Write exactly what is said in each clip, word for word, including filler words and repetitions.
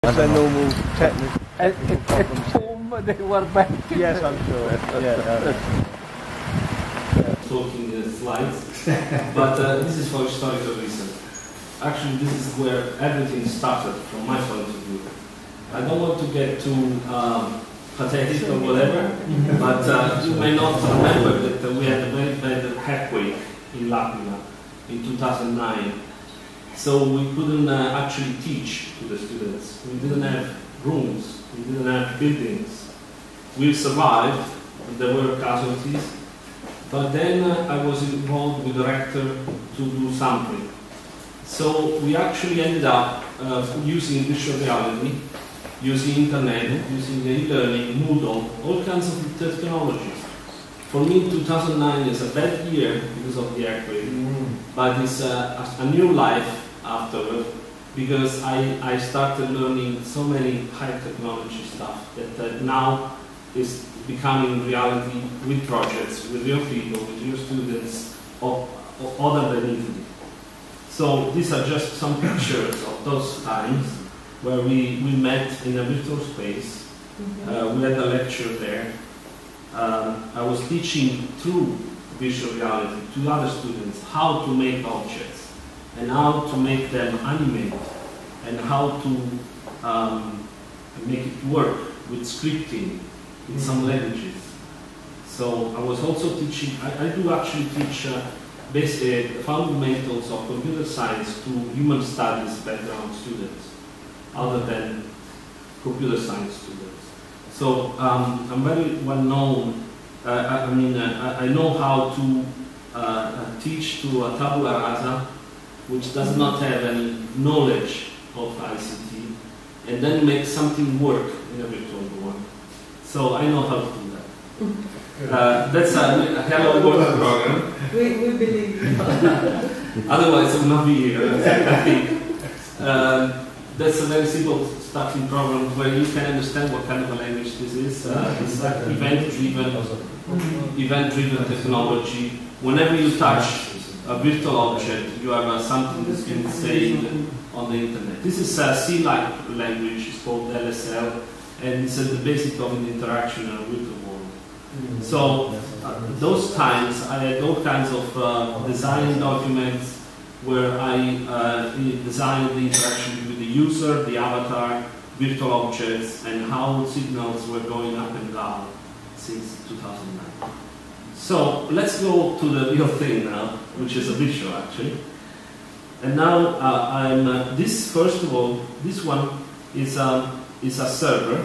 It's a normal technical At, at, at home they were back. Yes, I'm sure. Yeah, yeah. Talking uh, slides, but uh, this is for historical reason. Actually, this is where everything started from my point of view. I don't want to get too um, pathetic or whatever, but uh, you may not remember that uh, we had a very bad earthquake in L'Aquila in two thousand nine. So we couldn't uh, actually teach to the students. We didn't have rooms, we didn't have buildings. We survived, there were casualties, but then uh, I was involved with the rector to do something. So we actually ended up uh, using virtual reality, using internet, using e-learning, Moodle, all kinds of technologies. For me, two thousand nine is a bad year because of the earthquake, mm. but it's a, a new life afterward, because I, I started learning so many high technology stuff that uh, now is becoming reality with projects, with real people, with real students, or, or other than Italy. So these are just some pictures of those times where we, we met in a virtual space. Mm-hmm. uh, we had a lecture there. Um, I was teaching through virtual reality to other students how to make objects, and how to make them animate, and how to um, make it work with scripting in some languages. So I was also teaching, I, I do actually teach uh, basic fundamentals of computer science to human studies background students, other than computer science students. So um, I'm very well known, uh, I, I mean, uh, I, I know how to uh, teach to a tabula rasa, which does not have any knowledge of I C T, and then make something work in a virtual world. So I know how to do that. Uh, that's a, a hello world program. We, we believe you. Otherwise I would not be here, I think. Um, that's a very simple starting program where you can understand what kind of a language this is. Uh, it's like event-driven, event-driven technology. Whenever you touch a virtual object, you have uh, something that's been saved on the internet. This is a C-like language, it's called L S L, and it's at the basic of an interaction in a virtual world. Mm-hmm. So, uh, those times, I had all kinds of uh, design documents where I uh, designed the interaction with the user, the avatar, virtual objects, and how signals were going up and down since two thousand nine. So let's go to the real thing now, which is a visual actually. And now uh, I'm uh, this first of all, this one is a is a server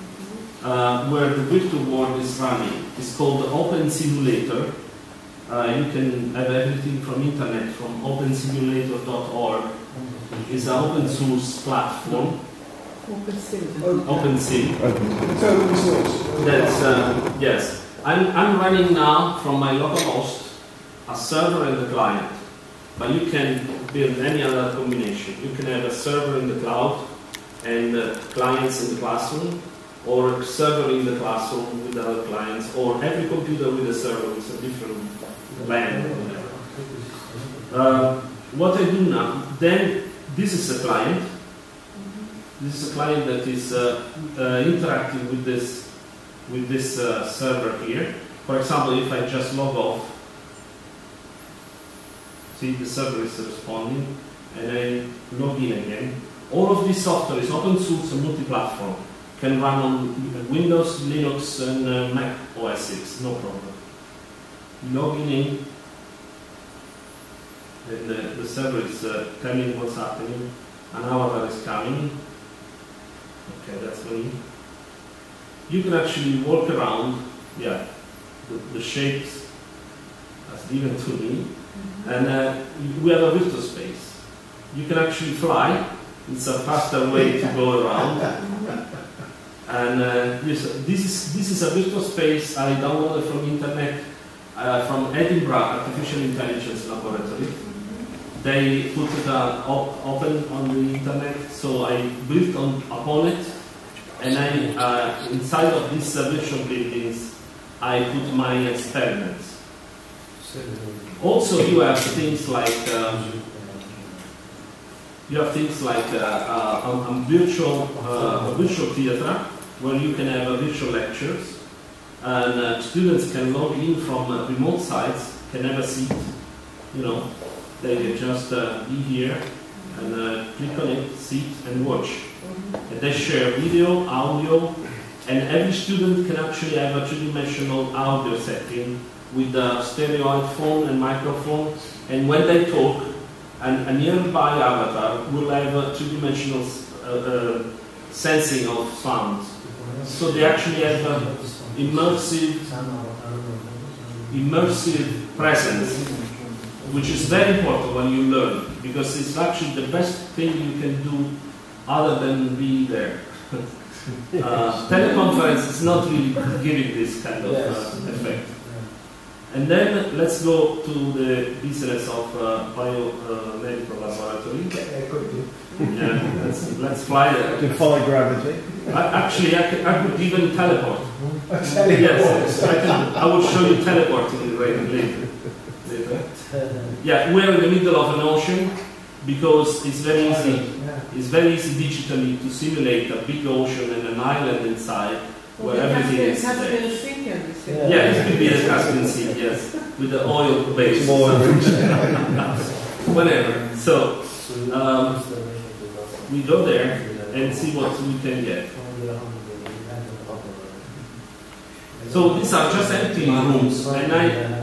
uh, where the virtual world is running. It's called Open Simulator. Uh, you can have everything from internet, from open simulator dot org. It's an open source platform. OpenSim. OpenSim. It's open source. That's uh, yes. I'm, I'm running now from my local host a server and a client, but you can build any other combination. You can have a server in the cloud and uh, clients in the classroom, or a server in the classroom with other clients, or every computer with a server with a different LAN. Uh, what I do now, then this is a client. This is a client that is uh, uh, interacting with this with this uh, server here. For example, if I just log off, see the server is responding, and I log in again. All of this software is open source and multi-platform. Can run on Windows, Linux, and uh, Mac O S X, no problem. Logging in, and uh, the server is uh, telling what's happening. An avatar is coming. Okay, that's me. You can actually walk around, yeah, the, the shapes as given to me, mm-hmm. and uh, we have a virtual space. You can actually fly. It's a faster way to go around. And uh, this, this is this is a virtual space I downloaded from internet, uh, from Edinburgh Artificial Intelligence Laboratory. Mm-hmm. They put it uh, op open on the internet, so I built on upon it. And I, uh, inside of these uh, virtual buildings, I put my experiments. Also, you have things like um, You have things like uh, uh, a, a virtual, uh, a virtual theater where you can have a virtual lectures, and uh, students can log in from uh, remote sites, can have a seat, you know, they can just uh, be here and uh, click on it, sit and watch. And they share video, audio, and every student can actually have a three-dimensional audio setting with a stereo headphone and microphone, and when they talk, and a nearby avatar will have a three-dimensional uh, uh, sensing of sounds. So they actually have an immersive, immersive presence, which is very important when you learn, because it's actually the best thing you can do other than be there. uh, teleconference is not really giving this kind of uh, effect. And then let's go to the business of uh, biomedical uh, laboratory. Yeah, let's, let's fly there. Defy gravity. I, actually, I could, I could even teleport. Yes, I, can, I will show you teleporting later. later. Yeah, we're in the middle of an ocean because it's very easy. It's very easy digitally to simulate a big ocean and an island inside where Well, everything is Caspian there. Sea can be seen. Yeah, it could be the Caspian Sea, yes, with the oil base. Whatever. So um, we go there and see what we can get. So these are just empty rooms, and I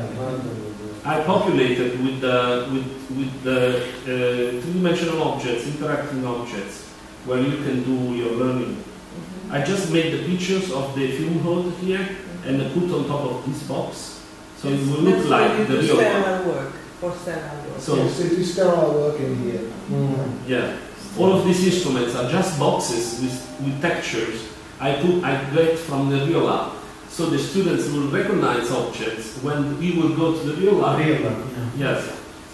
I populated with the with with the uh, three-dimensional objects, interacting objects, where you can do your learning. I just made the pictures of the film hood here and put on top of this box, so it will look That's like why you the do real one. sterile work, for sterile work. So Yes, they do sterile work in here. yeah, all of these instruments are just boxes with with textures. I put I get from the real lab. So the students will recognize objects when we will go to the real lab. Real lab, yeah. Yes.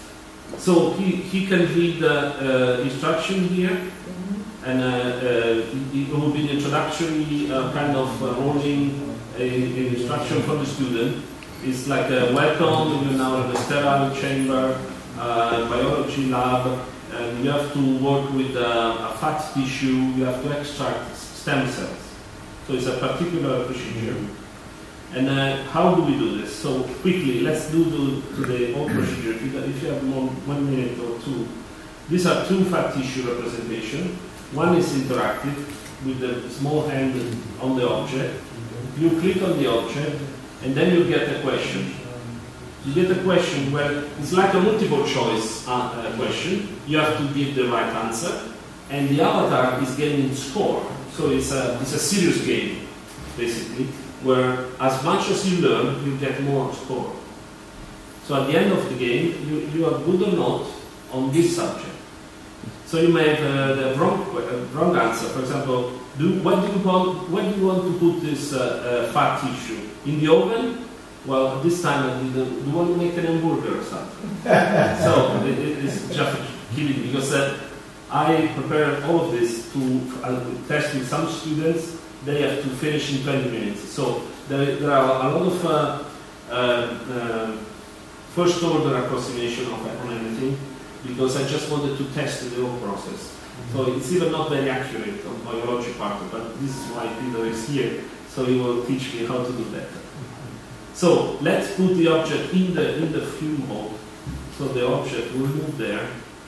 So he, he can read the uh, instruction here, Mm-hmm. and uh, uh, it will be the introductory uh, kind of uh, rolling uh, instruction from the student. It's like a welcome, you're now in the sterile chamber, uh, biology lab, and you have to work with uh, a fat tissue, you have to extract stem cells. So it's a particular procedure. And uh, how do we do this? So quickly, let's do the, the whole procedure. If you, if you have more, one minute or two. These are two fat tissue representation. One is interactive with the small hand on the object. You click on the object, and then you get a question. You get a question where it's like a multiple choice uh, uh, question. You have to give the right answer, and the avatar is getting score. So it's a, it's a serious game, basically, where as much as you learn, you get more score. So at the end of the game, you, you are good or not on this subject. So you may have uh, the wrong, uh, wrong answer. For example, do, what do you want, what do you want to put this uh, uh, fat tissue? In the oven? Well, this time I didn't, do you want to make an hamburger or something? So it, it, it's just kidding, because uh, I prepared all of this to uh, test with some students. They have to finish in twenty minutes. So there, there are a lot of uh, uh, uh, first order approximation of everything, because I just wanted to test the whole process. So it's even not very accurate on biology part, but this is why Peter is here, so he will teach me how to do that. So let's put the object in the in the fume hole. So the object will move there.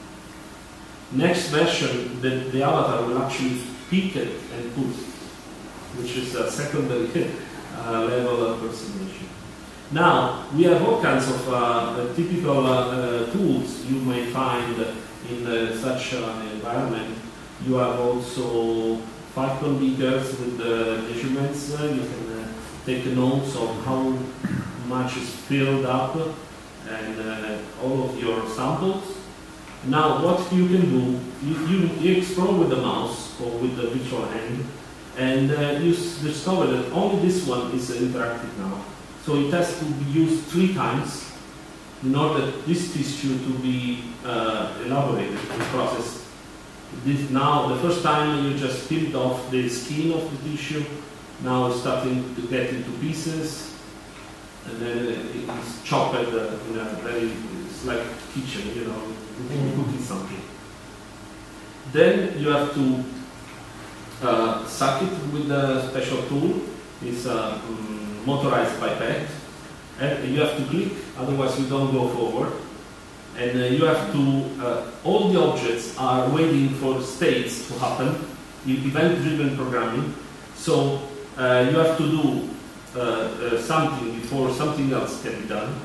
Next version, the, the avatar will actually pick it and put, which is a secondary uh, level approximation. Now, we have all kinds of uh, typical uh, uh, tools you may find in uh, such an environment. You have also Falcon beakers with the measurements. Uh, you can uh, take notes of how much is filled up and uh, all of your samples. Now, what you can do, you, you, you explore with the mouse or with the virtual hand, and uh, you discover that only this one is uh, interactive now. So it has to be used three times in order this tissue to be uh, elaborated and processed. This, now, the first time you just peeled off the skin of the tissue, now it's starting to get into pieces, and then it's chopped uh, in a very, it's like kitchen, you know, cooking something. then you have to uh, suck it with a special tool. It's a um, motorized pipette, and you have to click, otherwise you don't go forward. And uh, you have to, uh, all the objects are waiting for states to happen, event-driven programming. So uh, you have to do uh, uh, something before something else can be done.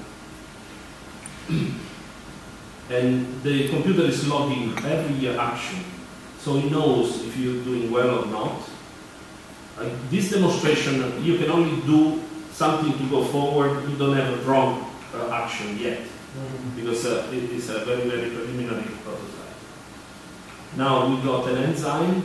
And the computer is logging every action, so it knows if you're doing well or not. Uh, this demonstration, you can only do something to go forward. You don't have a wrong uh, action yet, mm-hmm. because uh, it is a very, very preliminary prototype. Now we got an enzyme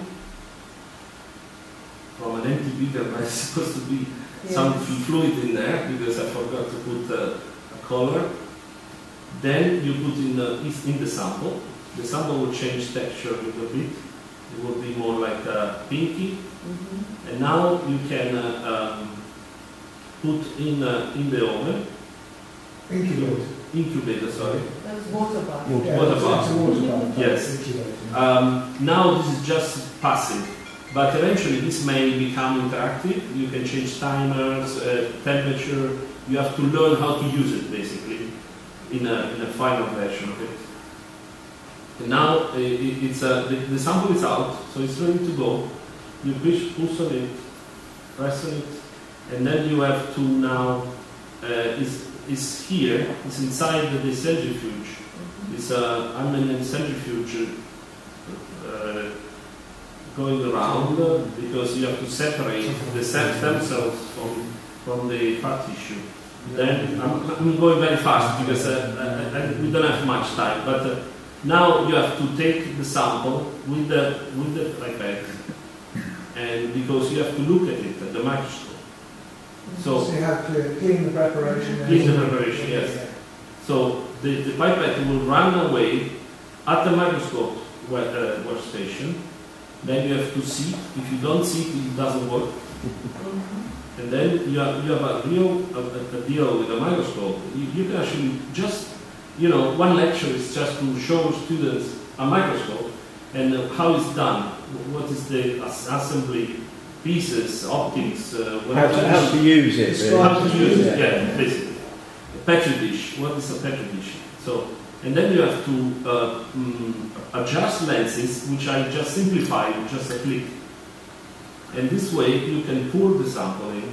from an empty beaker, but it's supposed to be yes. some fluid in there because I forgot to put uh, a color. Then you put in, uh, in the sample. The sample will change texture a little bit. It will be more like uh, pinky. Mm-hmm. And now you can uh, um, put in uh, in the oven. Incubator. Incubator, sorry. That's water bath. Water, yeah, water it's bath. a water bath. Yes. Um, now this is just passive, but eventually this may become interactive. You can change timers, uh, temperature. You have to learn how to use it basically in a in a final version of it. And now uh, it, it's uh, the, the sample is out, so it's ready to go. You push, push on it, press on it, and then you have to now uh, is is here. It's inside the, the centrifuge. Mm-hmm. It's a uh, unmanned centrifuge uh, going around uh, because you have to separate the stem cells from from the fat tissue. Then I'm, I'm going very fast because uh, I, I, we don't have much time. But uh, now you have to take the sample with the with the pipette, and because you have to look at it at the microscope. So, so you have to clean the preparation. Clean the preparation, yes. Yeah. So the, the pipette will run away at the microscope uh, workstation. Then you have to see. If you don't see it, it doesn't work. And then you have, you have a real a, a deal with a microscope. You, you can actually just, you know, one lecture is just to show students a microscope and how it's done. What is the as assembly pieces, optics, uh, how, to, how to use it. Really. How to use it, yeah, basically. A petri dish. What is a petri dish? So, and then you have to uh, um, adjust lenses, which I just simplified with just a click. And this way you can pour the sample in,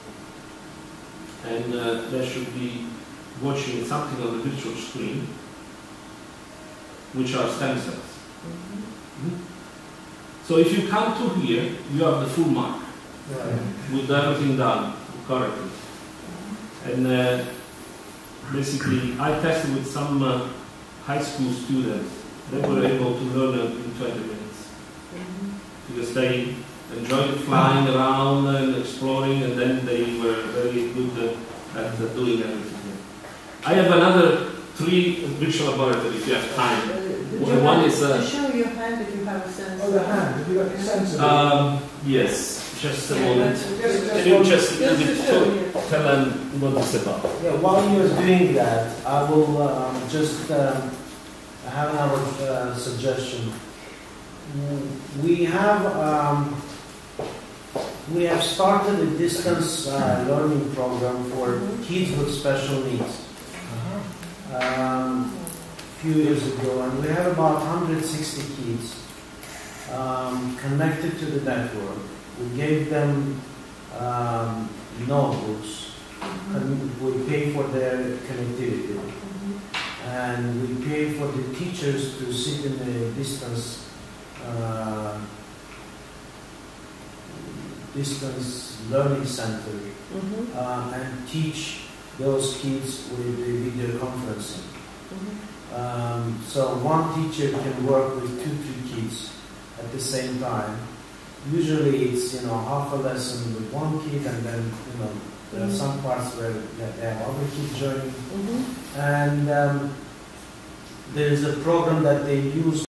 and uh, there should be watching something on the virtual screen, which are stem cells. Mm-hmm. Mm-hmm. So if you come to here, you have the full mark, right, with everything done correctly. And uh, basically, I tested with some uh, high school students. They were able to learn it in twenty minutes mm-hmm. because they enjoyed flying around and exploring, and then they were very good uh, at uh, doing everything. I have another three virtual laboratories if you have time. Uh, One, one is uh, uh, show your hand if you have a sensor. Oh, the hand. Have you got the sensor? Um, yes, just a Yeah, moment. just- Just- Can you just, just to just show to you. tell them what it's about? Yeah, while you're doing that, I will um, just um, have another uh, suggestion. Mm, We have um, we have started a distance uh, learning program for kids with special needs. Um, a few years ago, and we have about one hundred sixty kids um, connected to the network. We gave them um, notebooks, and we pay for their connectivity, and we pay for the teachers to sit in the distance uh, distance learning center Mm-hmm. uh, and teach those kids with the video conferencing. Mm-hmm. Um, so one teacher can work with two, three kids at the same time. Usually it's, you know, half a lesson with one kid, and then, you know, there are some parts where they have other kids joining. Mm-hmm. And um, there is a program that they use